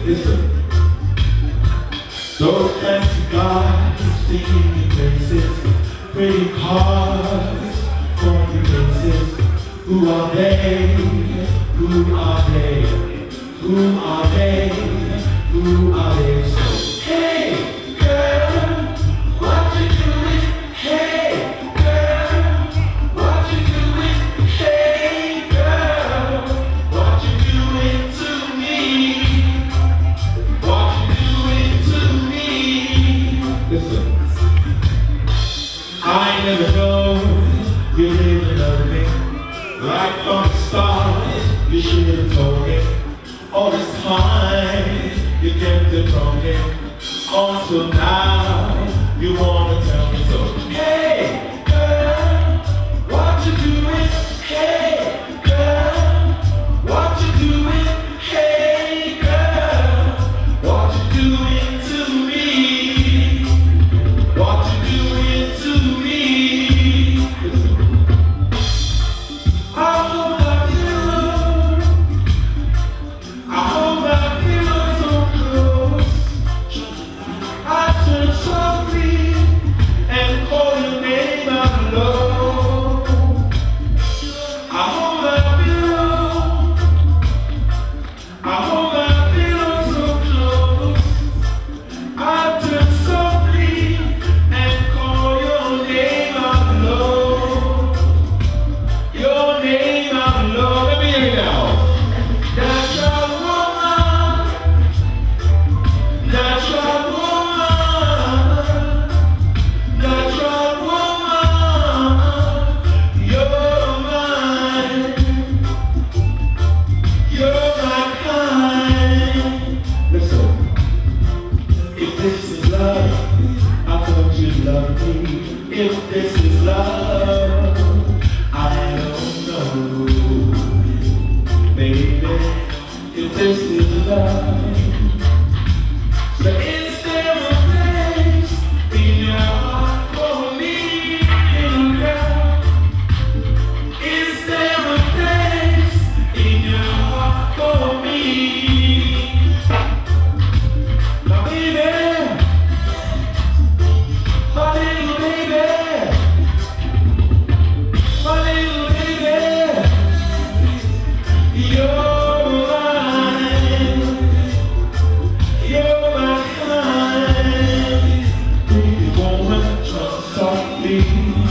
Listen. Those fancy guys, singing faces, pretty cars, funny faces. Who are they? Who are they? Who are they? Who are they? So, hey, girl, what you doing? Hey, girl, what you doing? Hey, girl, what you doing to me? What you doing to me? Listen, I never know you didn't love me. Right from the start, you should have told me. All this time, you kept it from me. Until now, you wanna tell me so. Hey, girl, what you doing? Hey, girl, what you doing? Hey, girl, what you doing to me? What you doing to me? I hold my pillow so close. I turn softly and call your name out low. I hold my pillow so close. I turn softly and call your name out low. Your name out low. Let me hear you now. Natural woman, natural woman, natural woman. You're mine. You're my kind. Listen, if this is love, I thought you'd love me. If this is love, I don't know, baby, if this is love. So is there a place in your heart for me, girl? Is there a place in your heart for me? My baby, my little baby. My little baby, you're mine, you're my kind. Pretty woman, come softly,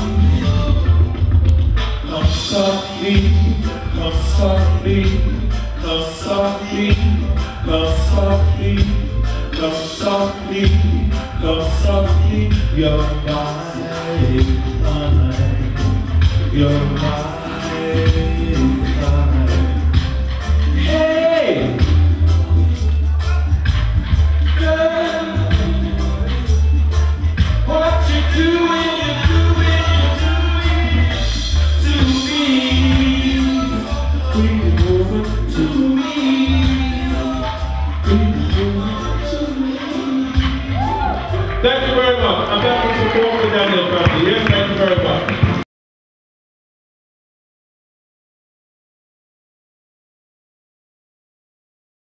come softly, come softly, come softly, come softly, come softly, come softly. You're mine, you're mine. Hey, girl, what you doing to me? Pretty woman, to me. Pretty woman, to me. Thank you very much. I'm back to support the Daniel family. Yeah?